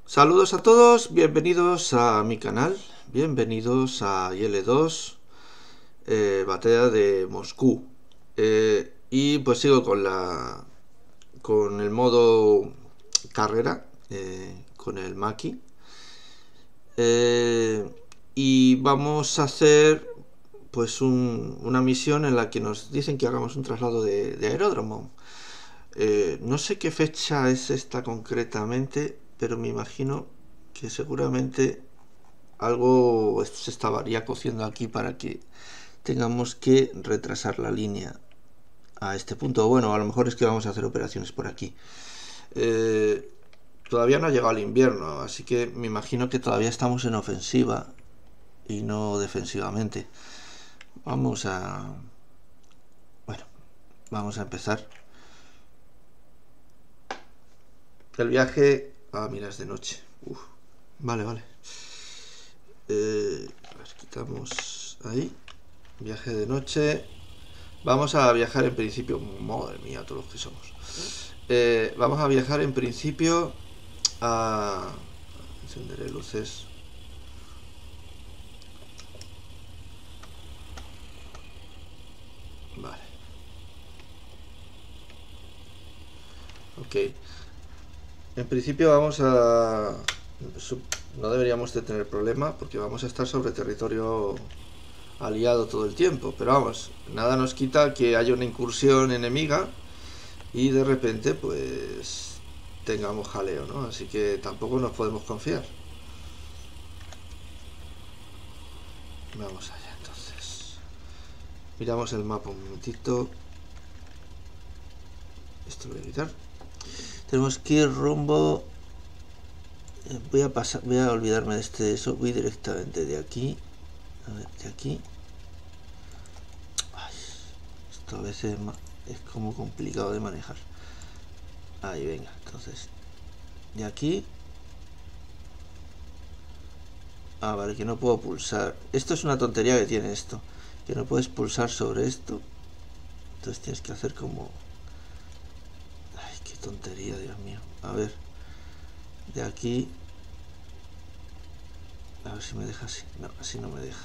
Saludos a todos, bienvenidos a mi canal, bienvenidos a IL-2, Batalla de Moscú. Y pues sigo con el modo carrera, con el Maki. Y vamos a hacer pues una misión en la que nos dicen que hagamos un traslado de aeródromo. No sé qué fecha es esta concretamente, pero me imagino que seguramente algo se estaría cociendo aquí para que tengamos que retrasar la línea a este punto. Bueno, a lo mejor es que vamos a hacer operaciones por aquí. Todavía no ha llegado el invierno, así que me imagino que todavía estamos en ofensiva y no defensivamente. Vamos a empezar. El viaje... Ah, mira, es de noche. Uf. Vale. Las quitamos ahí. Viaje de noche. Vamos a viajar en principio... Madre mía, todos los que somos. Vamos a viajar en principio a... Encenderé luces. Vale. Ok. En principio vamos a... No deberíamos de tener problema porque vamos a estar sobre territorio aliado todo el tiempo. Pero vamos, nada nos quita que haya una incursión enemiga y de repente pues tengamos jaleo, ¿no? Así que tampoco nos podemos confiar. Vamos allá entonces. Miramos el mapa un momentito. Esto lo voy a quitar. Tenemos que ir rumbo... voy a olvidarme de eso. Voy directamente de aquí. A ver, de aquí. Ay, esto a veces es como complicado de manejar. Ahí, venga, entonces de aquí. Ah, vale, que no puedo pulsar. Esto es una tontería que tiene esto, que no puedes pulsar sobre esto. Entonces tienes que hacer como... Ay, qué tontería, Dios mío. A ver, de aquí. A ver si me deja así. No, así no me deja.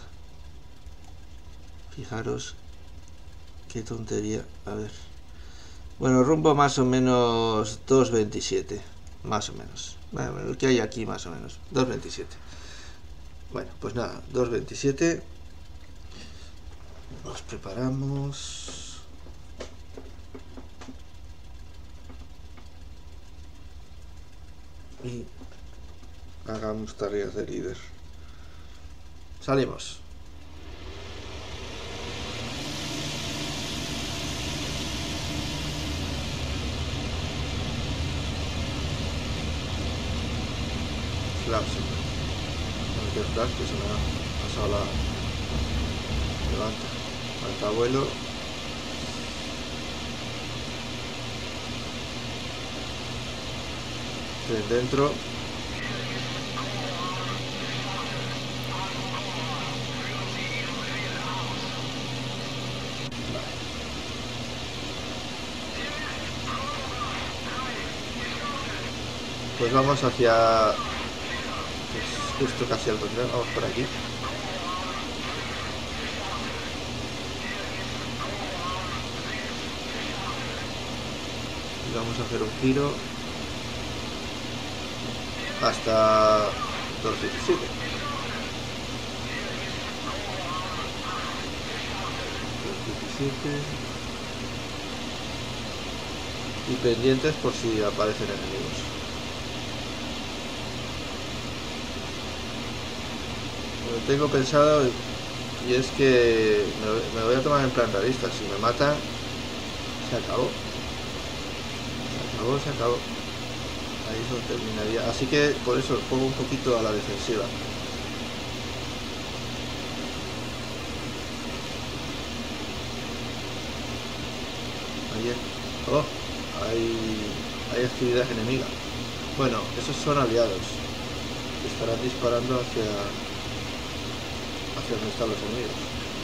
Fijaros qué tontería. A ver. Bueno, rumbo más o menos 2.27. Más o menos. Bueno, lo que hay aquí más o menos. 2.27. Bueno, pues nada, 2.27. Nos preparamos. Y hagamos tareas de líder. Salimos. Flash. No hay que flash, que se me ha pasado la... Levanta. Alta vuelo. Tren dentro. Pues vamos hacia... Pues justo casi al contrario. Vamos por aquí. Y vamos a hacer un giro hasta 2.17. Y pendientes por si aparecen enemigos. Lo tengo pensado y es que me voy a tomar en plan realista. Si me matan, se acabó. Se acabó. Ahí eso terminaría. Así que por eso juego un poquito a la defensiva. Ayer. Oh, hay actividad enemiga. Bueno, esos son aliados. Estarán disparando hacia donde están los enemigos.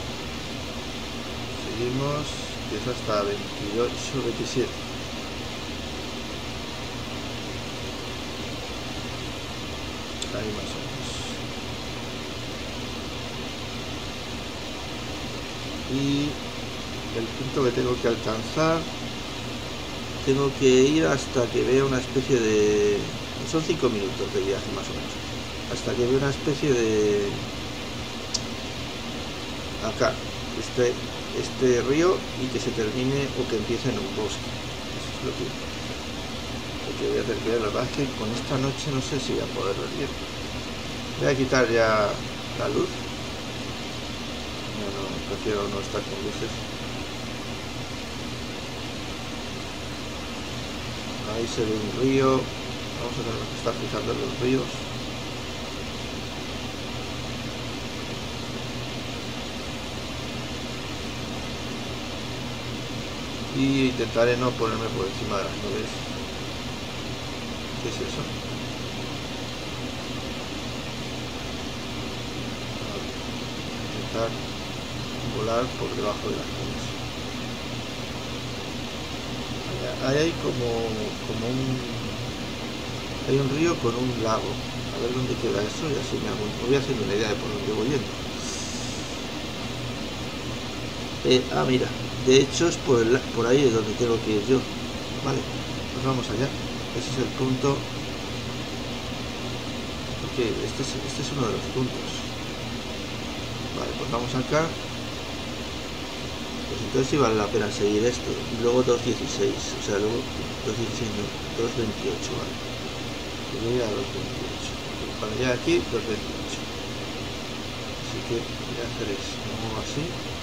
Seguimos, que es hasta 28, 27. Ahí más o menos. Y el punto que tengo que alcanzar, tengo que ir hasta que vea una especie de... Son 5 minutos de viaje más o menos. Hasta que vea una especie de... Acá, este río, y que se termine o que empiece en un bosque. Eso es lo que voy a tener que ver. La verdad es que con esta noche no sé si voy a poder ver bien. Voy a quitar ya la luz. No, prefiero no estar con luces. Ahí se ve un río. Vamos a tener que estar fijando en los ríos. Y intentaré no ponerme por encima de las nubes. ¿Qué es eso? Intentar volar por debajo de las nubes. Ahí hay como hay un río con un lago. A ver dónde queda eso y así me voy haciendo una idea de por dónde voy yendo. Mira, de hecho es por ahí es donde tengo que ir yo. Vale, pues vamos allá. Ese es el punto. Porque este es uno de los puntos. Vale, pues vamos acá. Pues entonces sí vale la pena seguir esto. Y luego 2.16, o sea, luego 2.16 no, 2.28, vale. Y voy a 2.28. Cuando llegue aquí, 2.28. Así que voy a hacer eso, me muevo así.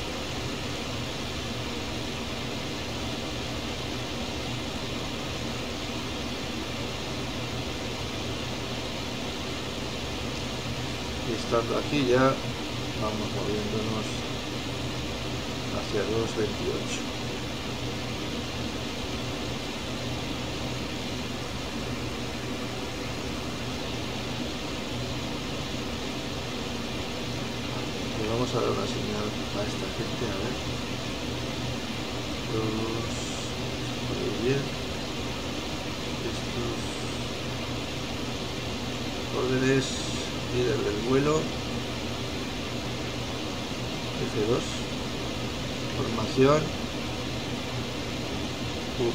Y estando aquí ya vamos moviéndonos hacia 2.28. Y vamos a dar una señal a esta gente, a ver. Muy bien. Estos órdenes, líder del vuelo, F2, formación, V.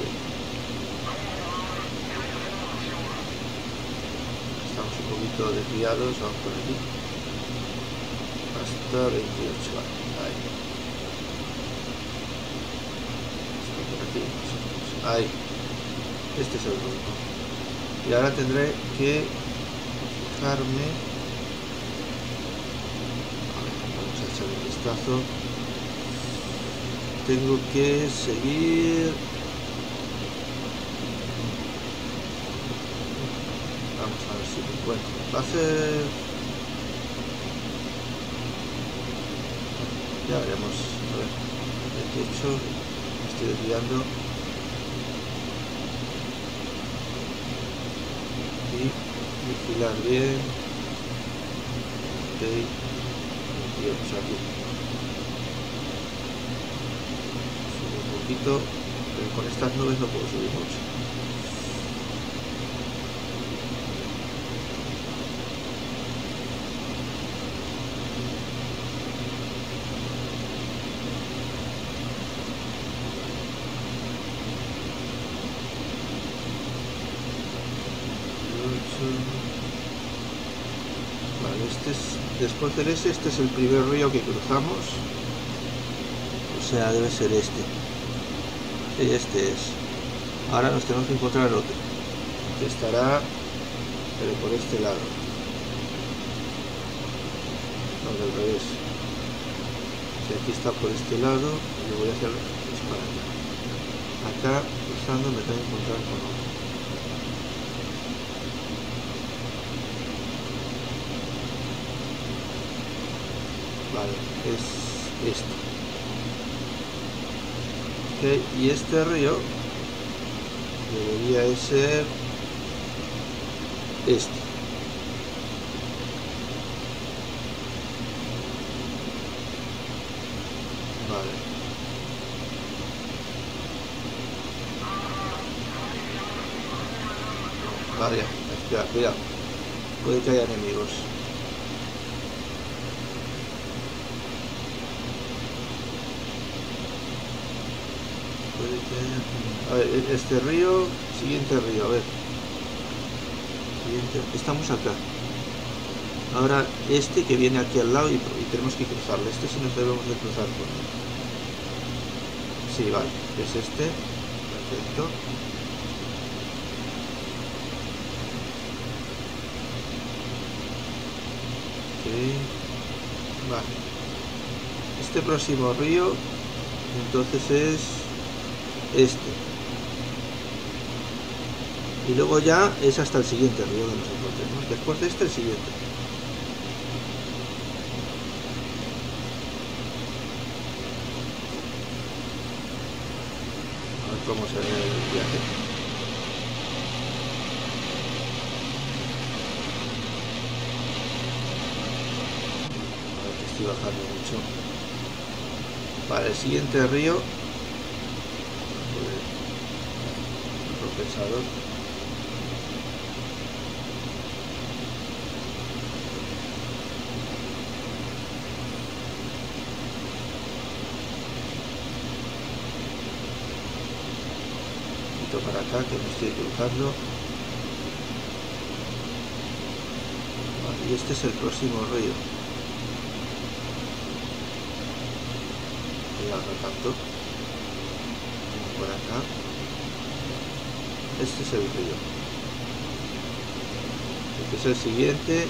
Estamos un poquito desviados, vamos por aquí. Hasta 28, ahí. Hasta por aquí, ahí. Este es el rumbo. Y ahora tendré que fijarme. Vamos a echar un vistazo. Tengo que seguir. Vamos a ver si me encuentro. Va a ser. Ya veremos. A ver. 28. Me estoy desviando. Y vigilar bien. Ok. 28 aquí. Subo un poquito, pero con estas nubes no puedo subir mucho. Vale, después del este es el primer río que cruzamos. O sea, debe ser este. Sí, este es. Ahora nos tenemos que encontrar el otro, que estará, pero por este lado. No, del revés. Si aquí está por este lado, yo voy a hacer para allá. Acá, cruzando, me tengo que encontrar con otro. Vale, es este. Okay, y este río debería ser este. Vale. Vale, espera, cuidado. Puede que haya enemigos. Puede que haya... A ver, este río, siguiente río, a ver. Siguiente, estamos acá. Ahora este que viene aquí al lado y tenemos que cruzarlo. Este sí nos debemos de cruzar por él. Sí, vale, es este. Perfecto. Vale. Este próximo río entonces es este, y luego ya es hasta el siguiente río que nos encontremos. Después de este, el siguiente. A ver cómo se ve el viaje. Estoy bajando mucho. Vale, el siguiente río, otro pensador. Para acá que me estoy cruzando. Vale, y este es el próximo río. Cuidado tanto. Por acá. Este es el río. Este es el siguiente.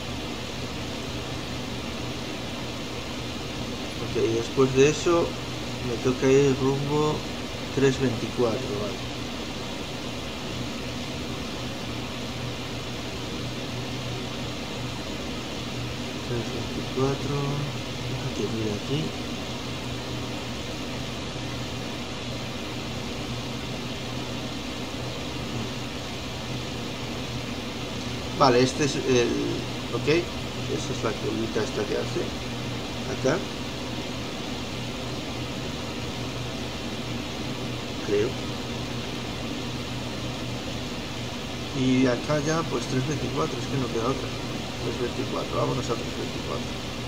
Ok, y después de eso me toca ir rumbo 324, vale. 324, que mire aquí. Vale, este es el... ok, esa es la curvita esta que hace acá, creo. Y acá ya pues 324, es que no queda otra. 324, vámonos a 324.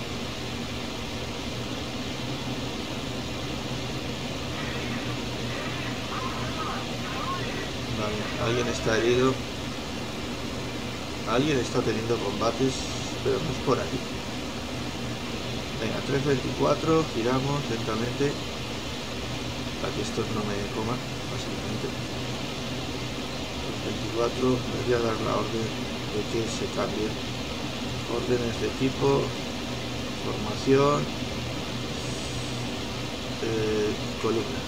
Vale, alguien está herido. Alguien está teniendo combates, pero no es por aquí. Venga, 324, giramos lentamente para que estos no me coman, básicamente. 324, me voy a dar la orden de que se cambien. Órdenes de equipo, formación, columna.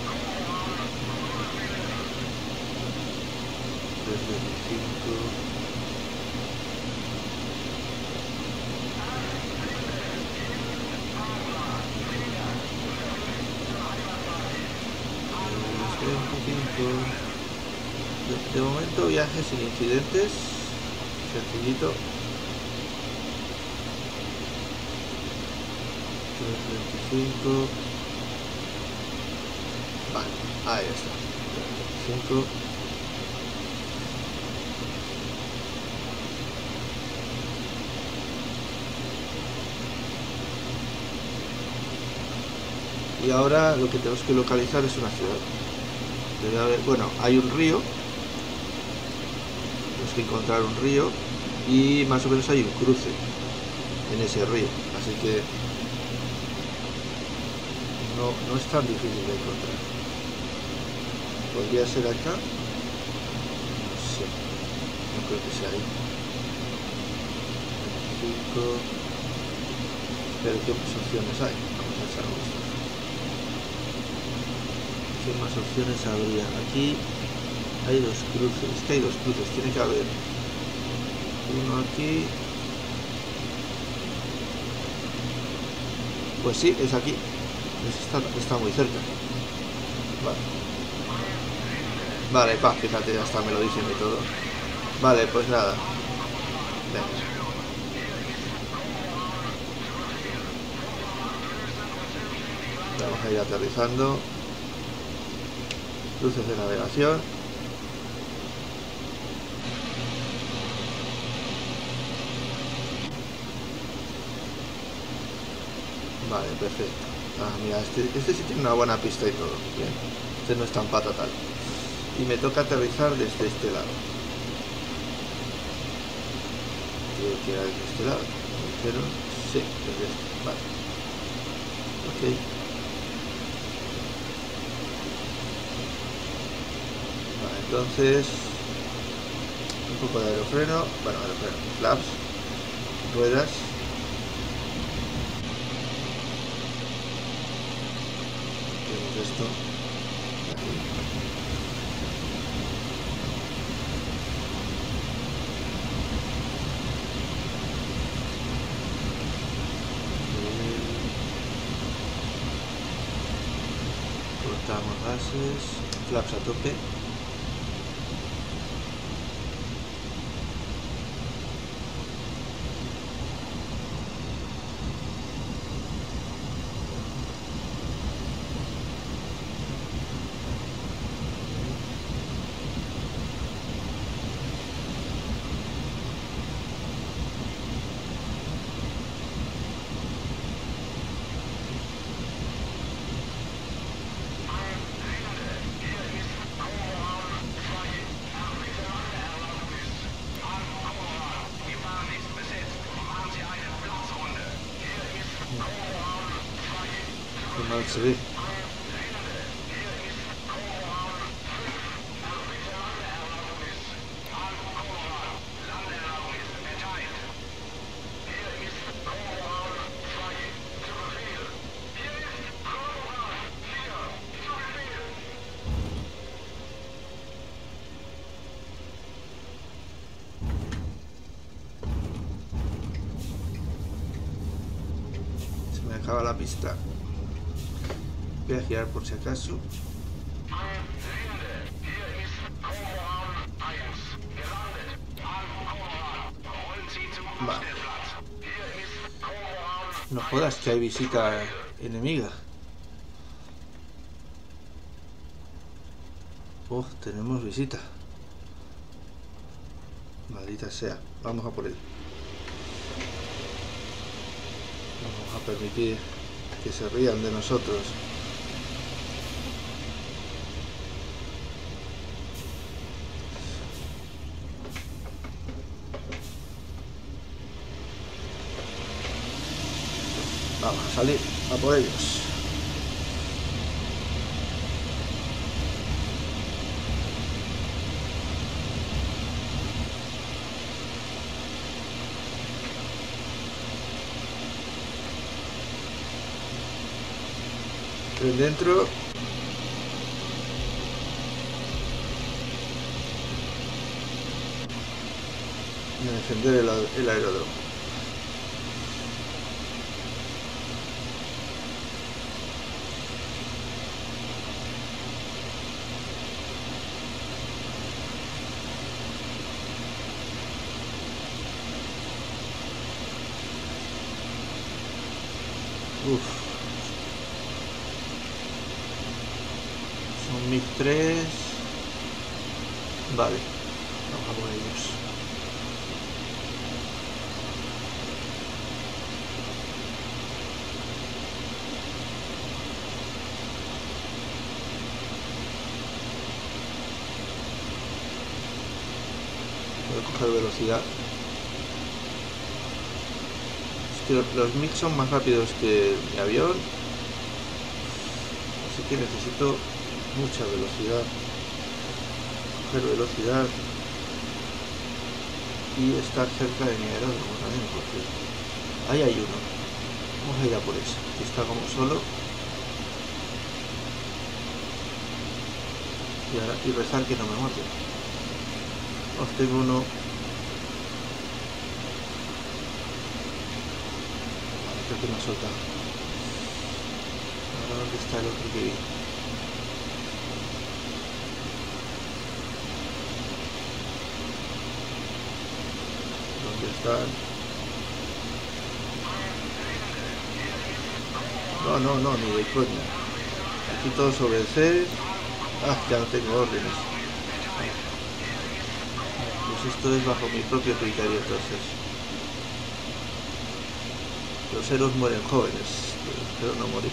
325. De momento viaje sin incidentes, sencillito. 325. Vale, ahí está. 325. Y ahora lo que tenemos que localizar es una ciudad. Debe haber, bueno, hay un río. Tenemos que encontrar un río y más o menos hay un cruce en ese río, así que no es tan difícil de encontrar. ¿Podría ser acá? No sé, no creo que sea ahí. 5. Pero ¿qué más opciones hay? Vamos a echar un vistazo. ¿Qué más opciones habría? Aquí hay dos cruces, es que hay dos cruces, tiene que haber uno aquí. Pues sí, es aquí. Está muy cerca. Vale, fíjate, hasta me lo dicen y todo. Vale, pues nada. Venga. Vamos a ir aterrizando. Luces de navegación. Vale, perfecto. Ah, mira, este sí tiene una buena pista y todo. Bien. Este no es tan patatal. Y me toca aterrizar desde este lado. Creo que era desde este lado. Pero sí, desde este. Vale. Ok. Vale, entonces un poco de aerofreno. Bueno, aerofreno. Flaps. Ruedas. Tenemos esto. Cortamos gases, flaps a tope. Qué mal se ve. Se me acaba la pista. Voy a girar por si acaso. Vale. No jodas que hay visita enemiga. Oh, tenemos visita. Maldita sea. Vamos a por él. Vamos a permitir que se rían de nosotros. Vamos a salir a por ellos. Tren dentro. Y a defender el aeródromo. Uf. Son MiG-3. Vale. Vamos a por ellos. Voy a coger velocidad. Los MiG son más rápidos que mi avión, así que necesito mucha velocidad, coger velocidad y estar cerca de mi aeródromo también, porque ahí hay uno. Vamos a ir a por ese, que está como solo, y rezar que no me mate. Os tengo uno. Creo que me ha soltado. Ahora, ¿dónde está el otro que vi? ¿Dónde están? No, ni de coña. Aquí todos obedecer. Ah, ya no tengo órdenes. Pues esto es bajo mi propio criterio, entonces. Los héroes mueren jóvenes, pero no morir.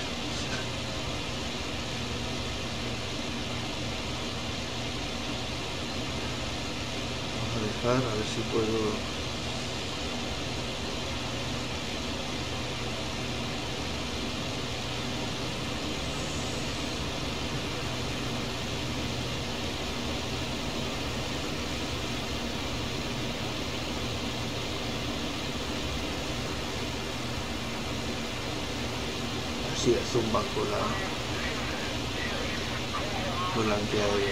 Vamos a dejar, a ver si puedo... Así zumba con la antiaérea.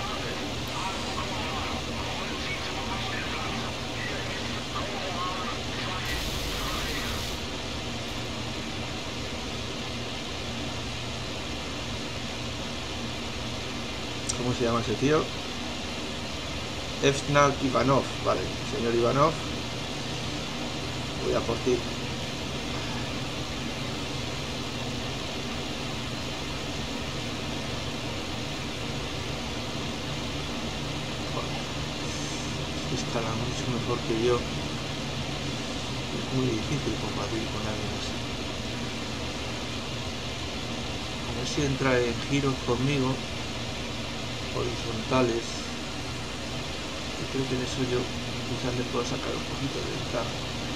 ¿Cómo se llama ese tío? Evsnak Ivanov, vale, señor Ivanov, voy a por ti. Escala mucho mejor que yo. Es muy difícil combatir con alguien así. A ver si entra en giros conmigo, horizontales. Y creo que en eso yo quizás le puedo sacar un poquito de ventaja.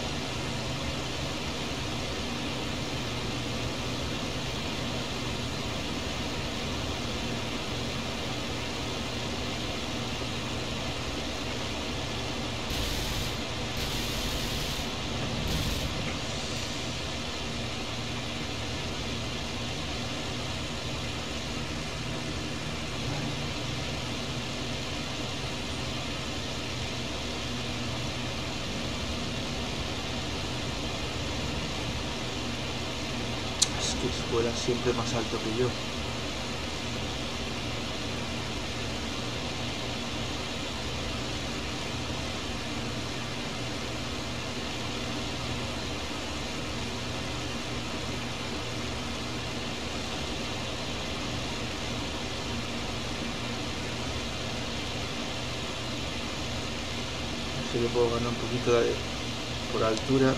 Que vuela siempre más alto que yo. Así le puedo ganar un poquito por altura.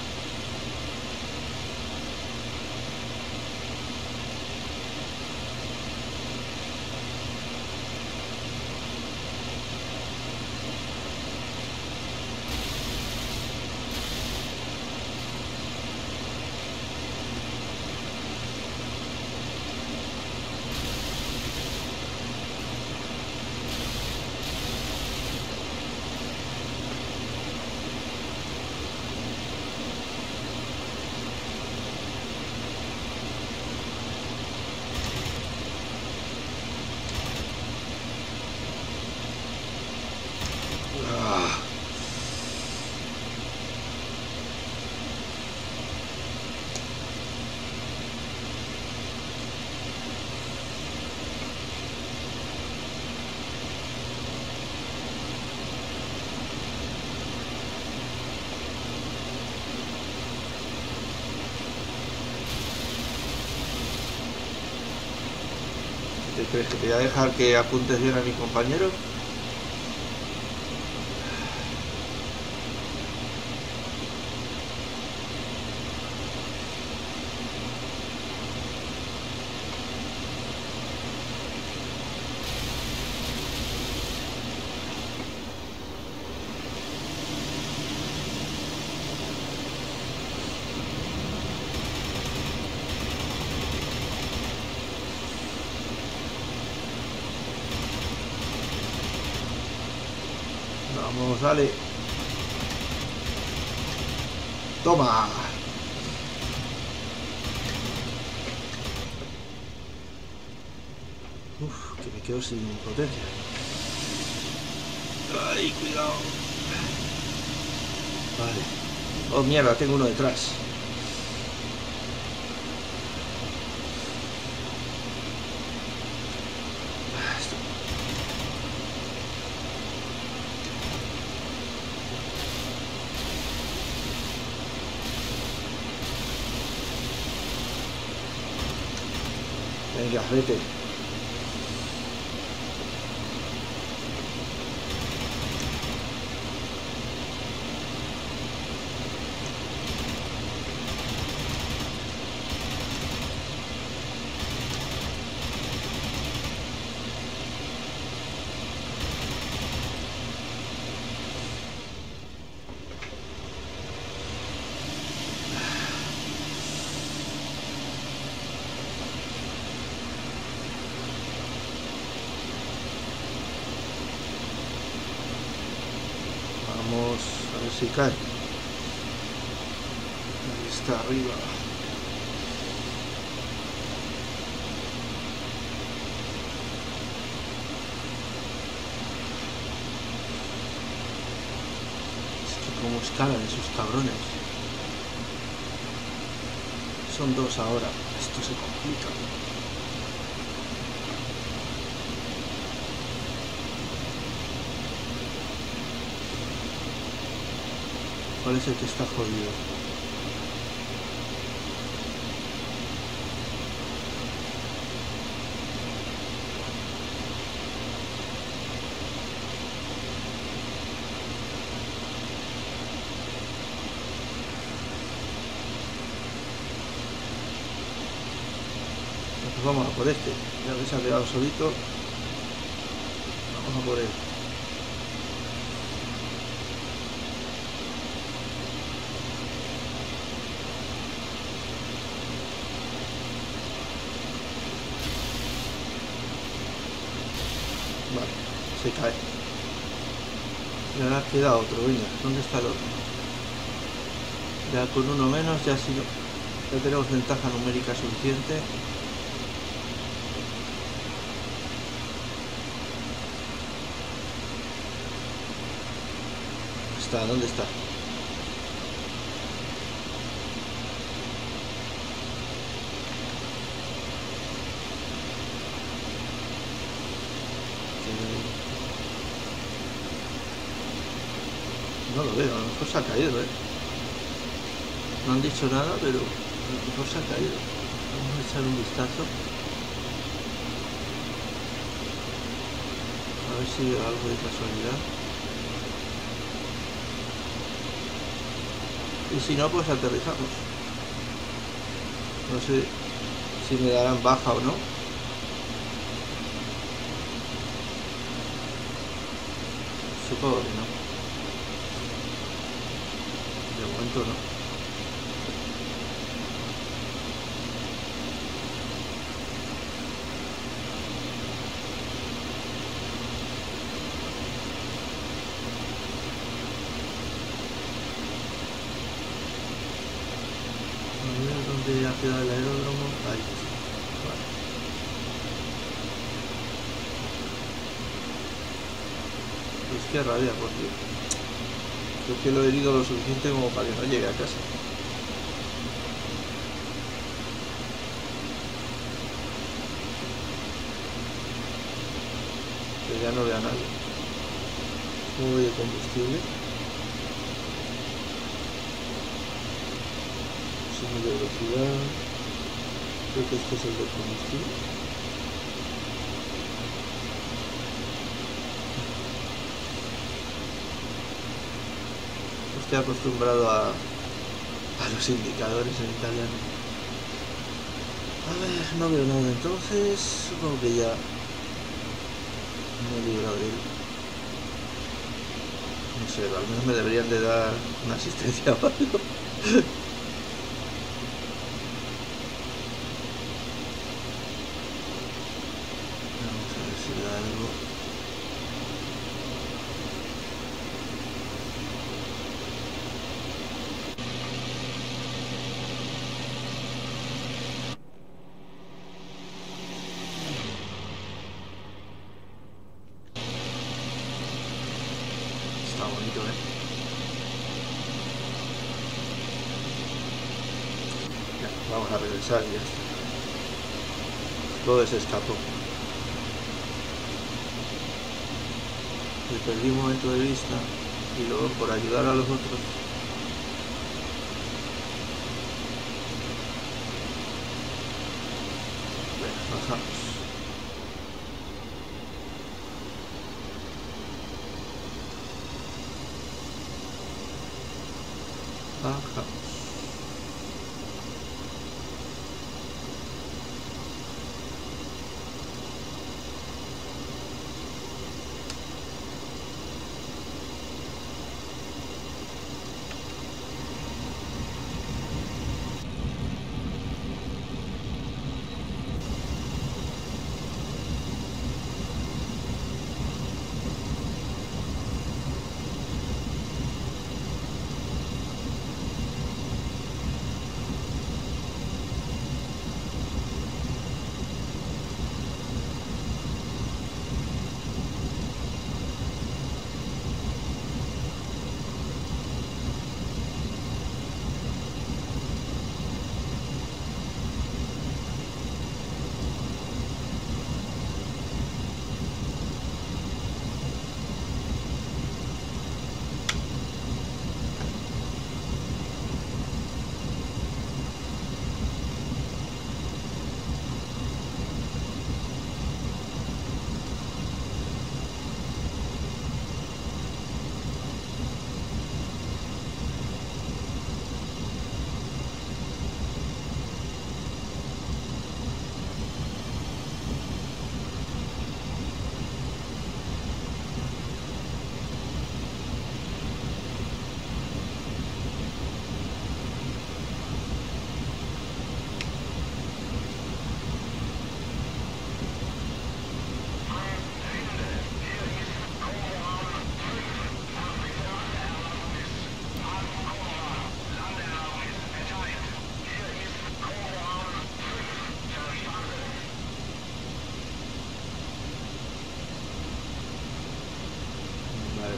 ¿Te crees que te voy a dejar que apuntes bien a mi compañero? Vamos, dale. Toma. Uf, que me quedo sin potencia. Ay, cuidado. Vale. Oh, mierda, tengo uno detrás. Venga, vete. si cae. Ahí está arriba. Es que como escalan esos cabrones. Son dos ahora. Esto se complica. ¿Cuál es el que está jodido? Pues vamos a por este. Ya que se ha quedado solito. Vamos a por él. Vale, se cae. Y ahora queda otro, venga, ¿dónde está el otro? Ya con uno menos ya si no, ya tenemos ventaja numérica suficiente. ¿Dónde está? No lo veo, a lo mejor se ha caído, ¿eh? No han dicho nada, pero a lo mejor se ha caído. Vamos a echar un vistazo. A ver si veo algo de casualidad. Y si no, pues aterrizamos. No sé si me darán baja o no. Supongo que no. De momento no. ¿Dónde ha quedado el aeródromo? Ahí está. Vale. Pues qué rabia, porque creo que lo he herido lo suficiente como para que no llegue a casa. Que ya no vea a nadie. Voy de combustible. De velocidad, creo que este es el de combustible. Estoy acostumbrado a los indicadores en italiano. A ver, no veo nada entonces, supongo que ya me he librado de él. No sé, al menos me deberían de dar una asistencia o algo. Está bonito, ¿eh? Ya, vamos a regresar y ya está. Todo se escapó. Le perdí un momento de vista y luego por ayudar a los otros. Bueno, bajamos. Bajamos.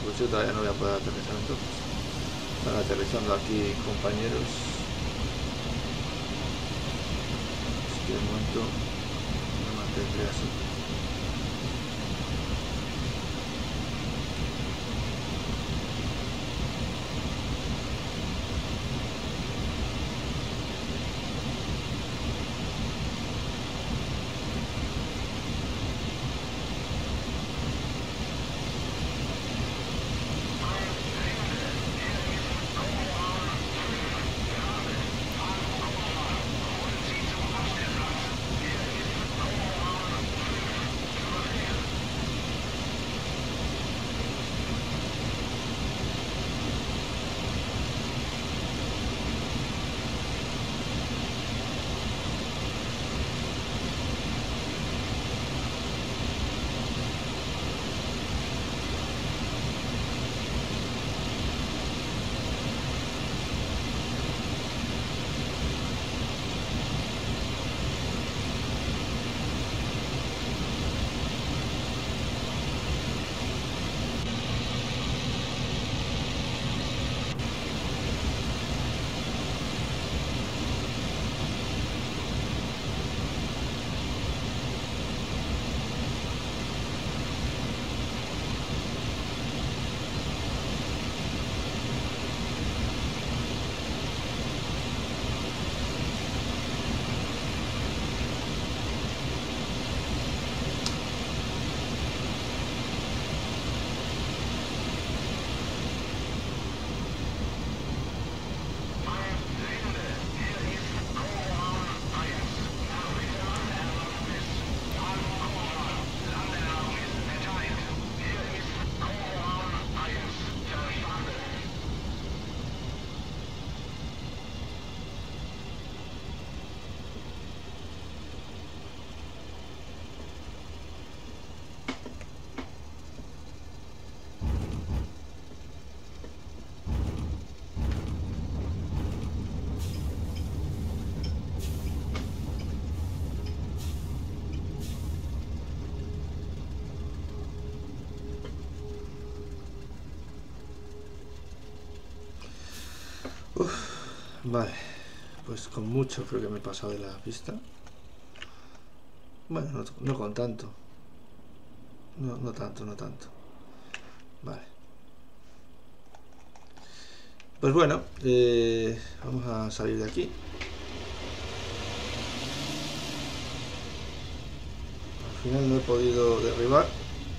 pues yo todavía no voy a poder aterrizar entonces. Están aterrizando aquí compañeros. Así que de momento me mantendré así. Vale, pues con mucho creo que me he pasado de la pista. Bueno, no con tanto. No tanto. Vale. Pues bueno, vamos a salir de aquí. Al final no he podido derribar.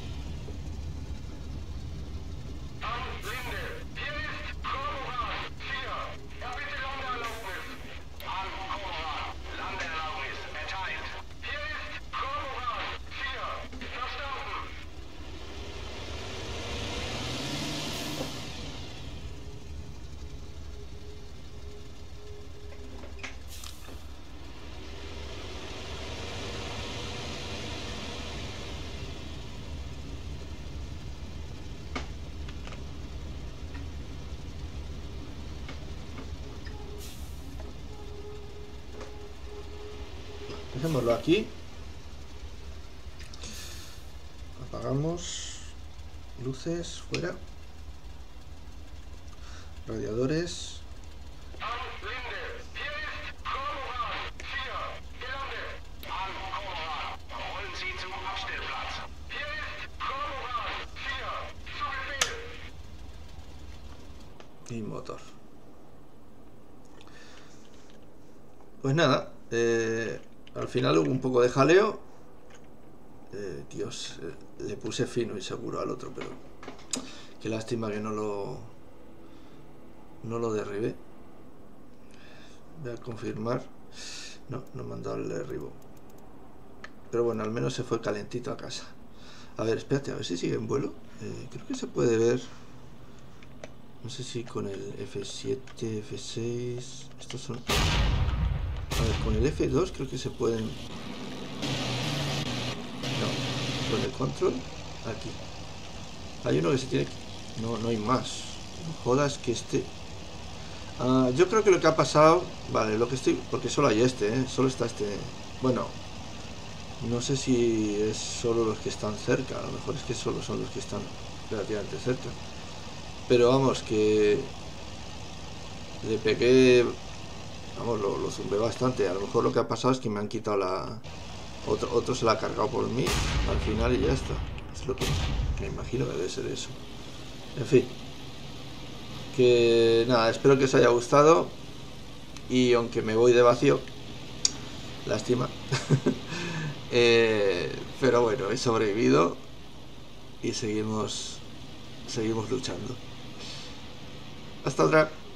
Dejémoslo aquí. Apagamos luces fuera, radiadores. Y motor. Pues nada, al final hubo un poco de jaleo. Dios, le puse fino y seguro al otro, pero qué lástima que no lo derribé. Voy a confirmar. No me han dado el derribo. Pero bueno, al menos se fue calentito a casa. A ver, espérate, a ver si sigue en vuelo. Creo que se puede ver. No sé si con el F7, F6. Estos son... A ver, con el F2 creo que se pueden... No, con el control. Aquí. Hay uno que se tiene que... No hay más. No jodas que este... yo creo que lo que ha pasado... Vale, lo que estoy... Porque solo hay este, solo está este... Bueno... No sé si es solo los que están cerca. A lo mejor es que solo son los que están relativamente cerca. Pero vamos, que le pegué, vamos, lo zumbé bastante. A lo mejor lo que ha pasado es que me han quitado la... Otro se la ha cargado por mí al final y ya está. Es lo que me imagino que debe ser eso. En fin. Que nada, espero que os haya gustado. Y aunque me voy de vacío, lástima. Pero bueno, he sobrevivido y seguimos luchando. Hasta otra.